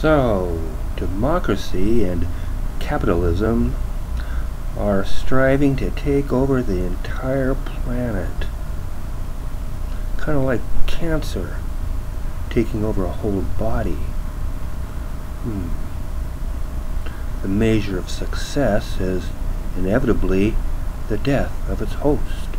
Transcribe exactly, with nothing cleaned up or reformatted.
So, democracy and capitalism are striving to take over the entire planet. Kind of like cancer taking over a whole body. Hmm. The measure of success is inevitably the death of its host.